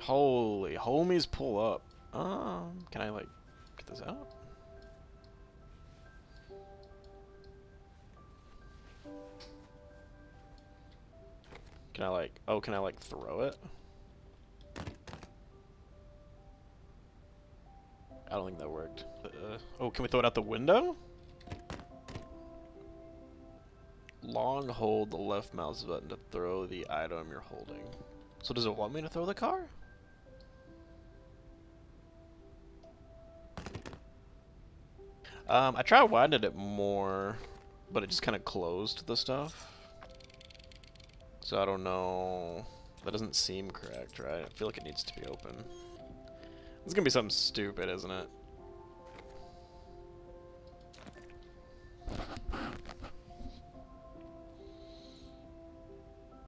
Holy homies, pull up. Can I like get this out? Can I like, oh, can I like throw it? I don't think that worked. Oh, can we throw it out the window? Long hold the left mouse button to throw the item you're holding. So does it want me to throw the car? I tried winding it more, but it just kind of closed the stuff. So I don't know. That doesn't seem correct, right? I feel like it needs to be open. It's gonna be something stupid, isn't it?